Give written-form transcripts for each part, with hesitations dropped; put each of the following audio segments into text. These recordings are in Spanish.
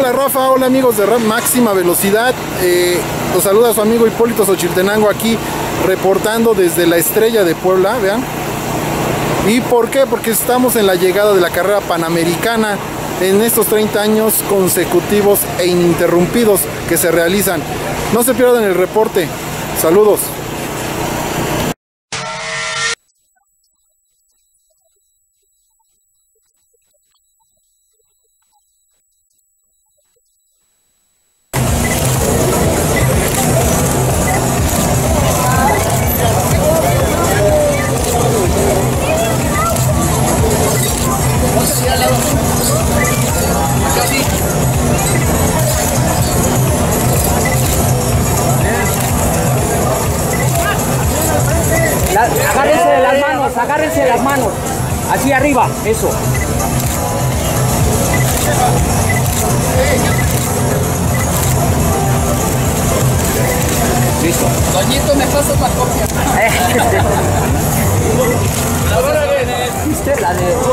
Hola Rafa, hola amigos de Máxima Velocidad. Los saluda su amigo Hipólito Xochiltenango aquí reportando desde la Estrella de Puebla, vean. ¿Y por qué? Porque estamos en la llegada de la carrera panamericana en estos 30 años consecutivos e ininterrumpidos que se realizan. No se pierdan el reporte. Saludos. Agárrense de las manos, así arriba, eso. Listo. Doñito, me pasas la copia. ¿Viste? La de...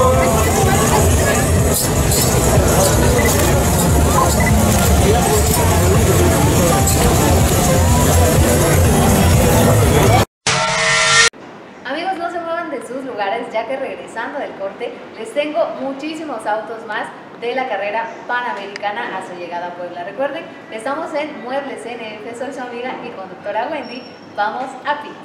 Amigos, no se muevan de sus lugares, ya que regresando del corte les tengo muchísimos autos más de la carrera panamericana a su llegada a Puebla. Recuerden, estamos en Muebles NF, soy su amiga y conductora Wendy. Vamos a Pits.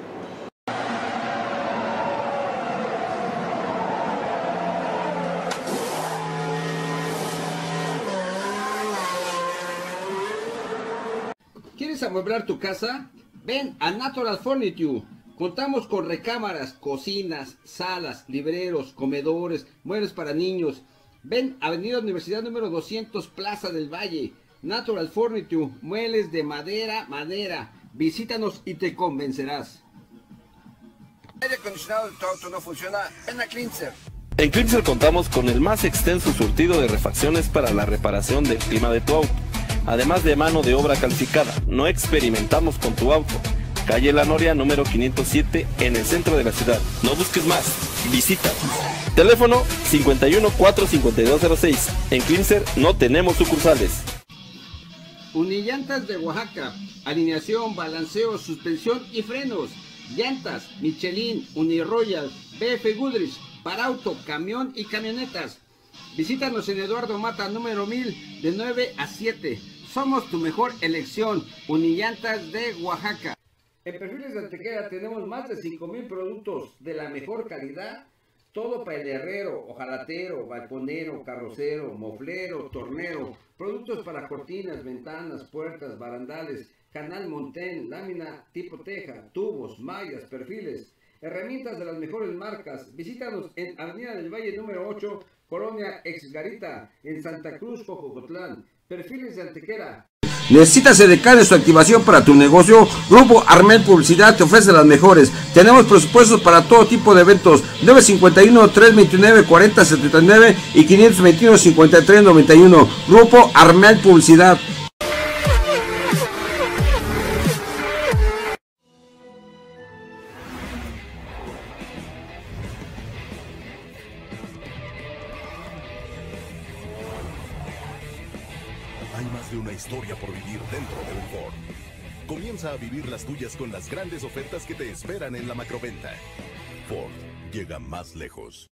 ¿Quieres amueblar tu casa? Ven a Natural Furniture. Contamos con recámaras, cocinas, salas, libreros, comedores, muebles para niños. Ven, Avenida Universidad número 200, Plaza del Valle. Natural Furniture, muebles de madera. Visítanos y te convencerás. El aire acondicionado de tu auto no funciona, ven a Cleanser. En Cleanser contamos con el más extenso surtido de refacciones para la reparación del clima de tu auto. Además de mano de obra calificada, no experimentamos con tu auto. Calle La Noria, número 507, en el centro de la ciudad. No busques más, visita. Teléfono 51 45206. En Cleanser no tenemos sucursales. Unillantas de Oaxaca, alineación, balanceo, suspensión y frenos. Llantas, Michelin, Uniroyal, BF Goodrich, para auto, camión y camionetas. Visítanos en Eduardo Mata, número 1000, de 9 a 7. Somos tu mejor elección, Unillantas de Oaxaca. En Perfiles de Antequera tenemos más de 5,000 productos de la mejor calidad. Todo para el herrero, hojalatero, balconero, carrocero, moflero, tornero. Productos para cortinas, ventanas, puertas, barandales, canal montén, lámina tipo teja, tubos, mallas, perfiles. Herramientas de las mejores marcas. Visítanos en Avenida del Valle número 8, Colonia Exgarita, en Santa Cruz, Cojocotlán. Perfiles de Antequera. ¿Necesitas edecar su activación para tu negocio? Grupo Armel Publicidad te ofrece las mejores. Tenemos presupuestos para todo tipo de eventos. 951-329-4079 y 521-5391. Grupo Armel Publicidad. Hay más de una historia por vivir dentro de un Ford. Comienza a vivir las tuyas con las grandes ofertas que te esperan en la macroventa. Ford llega más lejos.